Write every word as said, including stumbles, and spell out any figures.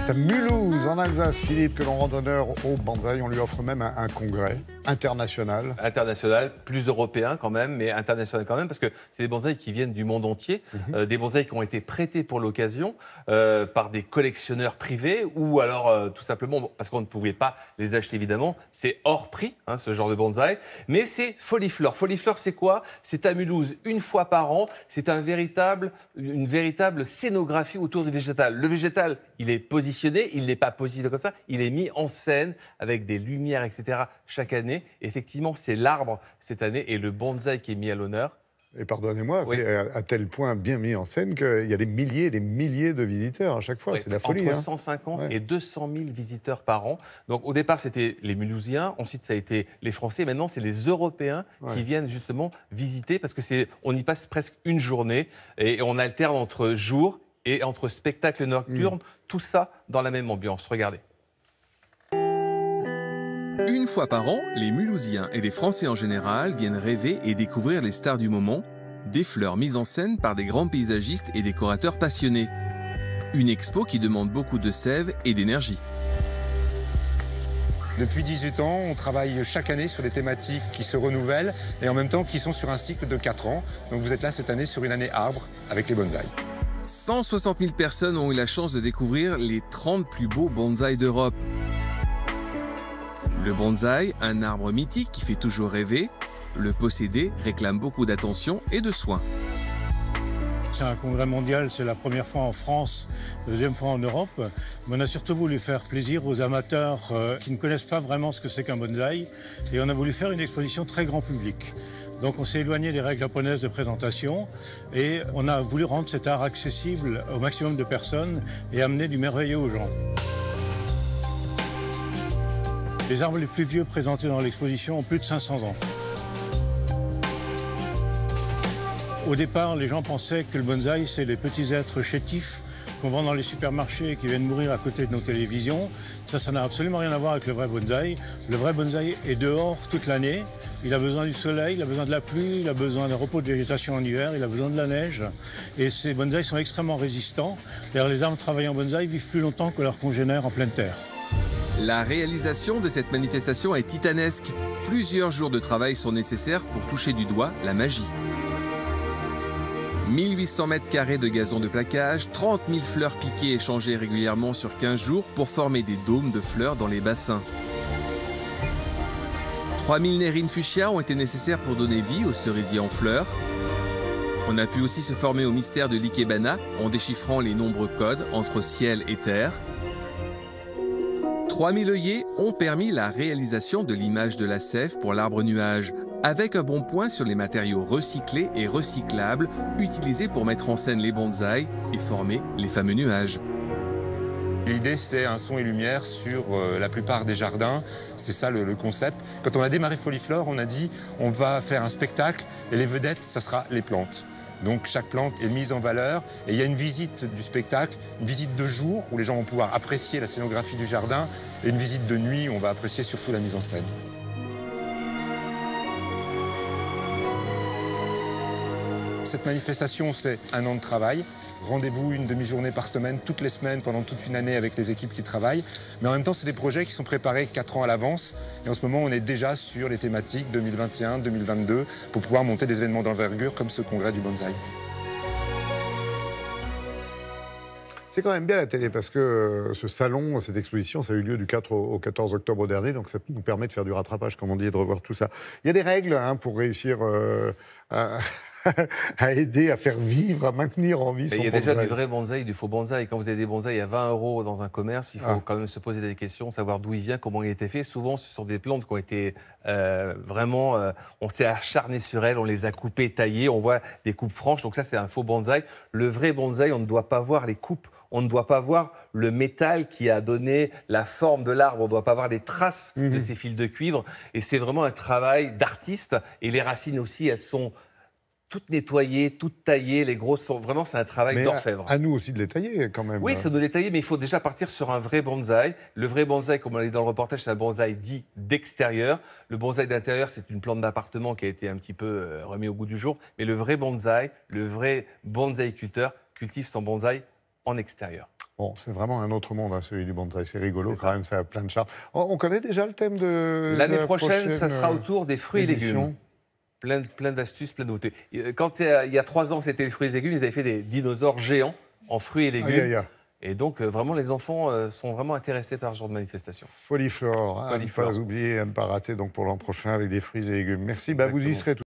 C'est à Mulhouse, en Alsace, Philippe, que l'on rend honneur au bonsaï. On lui offre même un, un congrès international. International, plus européen quand même, mais international quand même, parce que c'est des bonsaïs qui viennent du monde entier, mmh. euh, des bonsaïs qui ont été prêtés pour l'occasion euh, par des collectionneurs privés, ou alors euh, tout simplement, parce qu'on ne pouvait pas les acheter évidemment, c'est hors prix, hein, ce genre de bonsaï, mais c'est Folifleur. Folifleur, c'est quoi? C'est à Mulhouse, une fois par an, c'est un véritable, une véritable scénographie autour du végétal. Le végétal, il est positionné, il n'est pas positionné comme ça, il est mis en scène avec des lumières, et cetera chaque année. Effectivement, c'est l'arbre cette année et le bonsaï qui est mis à l'honneur. Et pardonnez-moi, oui. c'est à, à tel point bien mis en scène qu'il y a des milliers et des milliers de visiteurs à chaque fois. Oui. C'est la folie. Entre hein. cent cinquante ouais. et deux cent mille visiteurs par an. Donc au départ, c'était les Mulhousiens, ensuite ça a été les Français, maintenant c'est les Européens ouais. qui viennent justement visiter parce que c'est, on y passe presque une journée et on alterne entre jour et entre spectacle nocturne, mmh. tout ça dans la même ambiance. Regardez. Une fois par an, les Mulhousiens et les Français en général viennent rêver et découvrir les stars du moment, des fleurs mises en scène par des grands paysagistes et décorateurs passionnés. Une expo qui demande beaucoup de sève et d'énergie. Depuis dix-huit ans, on travaille chaque année sur des thématiques qui se renouvellent et en même temps qui sont sur un cycle de quatre ans. Donc vous êtes là cette année sur une année arbre avec les bonsaïs. cent soixante mille personnes ont eu la chance de découvrir les trente plus beaux bonsaïs d'Europe. Le bonsaï, un arbre mythique qui fait toujours rêver, le posséder réclame beaucoup d'attention et de soins. C'est un congrès mondial, c'est la première fois en France, la deuxième fois en Europe. Mais on a surtout voulu faire plaisir aux amateurs euh, qui ne connaissent pas vraiment ce que c'est qu'un bonsaï. Et on a voulu faire une exposition très grand public. Donc on s'est éloigné des règles japonaises de présentation et on a voulu rendre cet art accessible au maximum de personnes et amener du merveilleux aux gens. Les arbres les plus vieux présentés dans l'exposition ont plus de cinq cents ans. Au départ, les gens pensaient que le bonsaï, c'est les petits êtres chétifs qu'on vend dans les supermarchés et qui viennent mourir à côté de nos télévisions. Ça, ça n'a absolument rien à voir avec le vrai bonsaï. Le vrai bonsaï est dehors toute l'année. Il a besoin du soleil, il a besoin de la pluie, il a besoin d'un repos de végétation en hiver, il a besoin de la neige. Et ces bonsaïs sont extrêmement résistants. D'ailleurs, les arbres travaillant en bonsaï vivent plus longtemps que leurs congénères en pleine terre. La réalisation de cette manifestation est titanesque. Plusieurs jours de travail sont nécessaires pour toucher du doigt la magie. mille huit cents mètres carrés de gazon de plaquage, trente mille fleurs piquées échangées régulièrement sur quinze jours pour former des dômes de fleurs dans les bassins. trois mille nerines fuchsia ont été nécessaires pour donner vie aux cerisiers en fleurs. On a pu aussi se former au mystère de l'Ikebana en déchiffrant les nombreux codes entre ciel et terre. trois mille œillets ont permis la réalisation de l'image de la sève pour l'arbre nuage, avec un bon point sur les matériaux recyclés et recyclables utilisés pour mettre en scène les bonsaïs et former les fameux nuages. L'idée, c'est un son et lumière sur euh, la plupart des jardins. C'est ça le, le concept. Quand on a démarré Folifleur, on a dit on va faire un spectacle et les vedettes, ça sera les plantes. Donc chaque plante est mise en valeur et il y a une visite du spectacle, une visite de jour où les gens vont pouvoir apprécier la scénographie du jardin et une visite de nuit où on va apprécier surtout la mise en scène. Cette manifestation, c'est un an de travail. Rendez-vous une demi-journée par semaine, toutes les semaines, pendant toute une année avec les équipes qui travaillent. Mais en même temps, c'est des projets qui sont préparés quatre ans à l'avance. Et en ce moment, on est déjà sur les thématiques deux mille vingt et un deux mille vingt-deux pour pouvoir monter des événements d'envergure comme ce congrès du bonsaï. C'est quand même bien la télé parce que ce salon, cette exposition, ça a eu lieu du quatre au quatorze octobre dernier. Donc ça nous permet de faire du rattrapage, comme on dit, et de revoir tout ça. Il y a des règles hein, pour réussir euh, à... à aider, à faire vivre, à maintenir en vie son bonsaï. Il y a déjà du vrai bonsaï, du faux bonsaï. Quand vous avez des bonsaïs à vingt euros dans un commerce, il faut ah. quand même se poser des questions, savoir d'où il vient, comment il a été fait. Souvent, ce sont des plantes qui ont été euh, vraiment... Euh, on s'est acharné sur elles, on les a coupées, taillées, on voit des coupes franches. Donc ça, c'est un faux bonsaï. Le vrai bonsaï, on ne doit pas voir les coupes. On ne doit pas voir le métal qui a donné la forme de l'arbre. On ne doit pas voir les traces mmh. de ces fils de cuivre. Et c'est vraiment un travail d'artiste. Et les racines aussi, elles sont... toutes nettoyées, toutes taillées, les grosses sont... Vraiment, c'est un travail d'orfèvre. À, à nous aussi de les tailler, quand même. Oui, ça doit les tailler, mais il faut déjà partir sur un vrai bonsaï. Le vrai bonsaï, comme on l'a dit dans le reportage, c'est un bonsaï dit d'extérieur. Le bonsaï d'intérieur, c'est une plante d'appartement qui a été un petit peu euh, remis au goût du jour. Mais le vrai bonsaï, le vrai bonsaïculteur cultive son bonsaï en extérieur. Bon, c'est vraiment un autre monde, hein, celui du bonsaï. C'est rigolo C'est quand ça. même, ça a plein de charme. On, on connaît déjà le thème de L'année la prochaine, ça sera euh, autour des fruits et édition. légumes. Plein, de- plein d'astuces, plein de nouveautés. Euh, Quand c'est- il y a trois ans, c'était les fruits et légumes, ils avaient fait des dinosaures géants en fruits et légumes. Aïe, aïe, aïe. Et donc, euh, vraiment, les enfants euh, sont vraiment intéressés par ce genre de manifestation. Foliflore, à ne Foliflore. pas oublier, à ne pas rater donc pour l'an prochain avec des fruits et légumes. Merci, bah, vous y Exactement. serez tout